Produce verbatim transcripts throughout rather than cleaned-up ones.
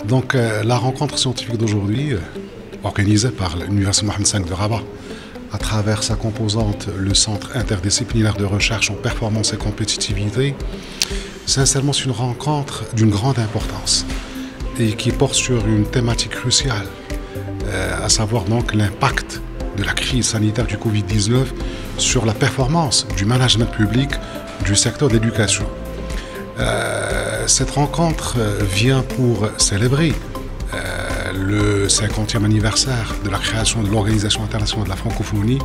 Donc euh, la rencontre scientifique d'aujourd'hui, euh, organisée par l'Université Mohamed cinq de Rabat, à travers sa composante, le Centre interdisciplinaire de recherche en performance et compétitivité, sincèrement c'est une rencontre d'une grande importance et qui porte sur une thématique cruciale, euh, à savoir donc l'impact de la crise sanitaire du Covid dix-neuf sur la performance du management public du secteur d'éducation. Euh, cette rencontre vient pour célébrer euh, le cinquantième anniversaire de la création de l'Organisation internationale de la francophonie.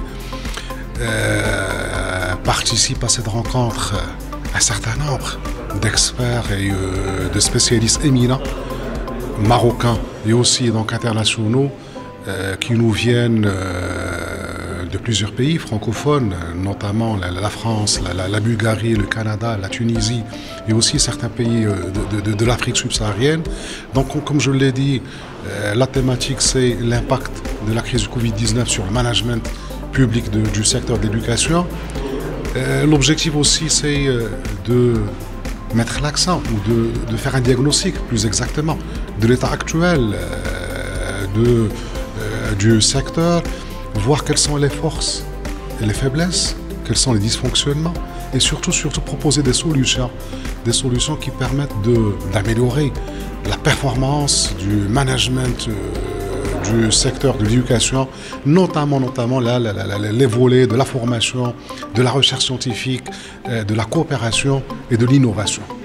Euh, participe à cette rencontre un certain nombre d'experts et euh, de spécialistes éminents, marocains et aussi donc internationaux, euh, qui nous viennent euh, de plusieurs pays francophones, notamment la, la France, la, la, la Bulgarie, le Canada, la Tunisie et aussi certains pays de, de, de l'Afrique subsaharienne. Donc, comme je l'ai dit, euh, la thématique, c'est l'impact de la crise du Covid dix-neuf sur le management public de, du secteur de l'éducation. Euh, L'objectif aussi, c'est euh, de mettre l'accent ou de, de faire un diagnostic, plus exactement, de l'état actuel euh, de, euh, du secteur, voir quelles sont les forces et les faiblesses, quels sont les dysfonctionnements, et surtout, surtout proposer des solutions, des solutions qui permettent d'améliorer la performance du management euh, du secteur de l'éducation, notamment, notamment là, là, là, les volets de la formation, de la recherche scientifique, euh, de la coopération et de l'innovation.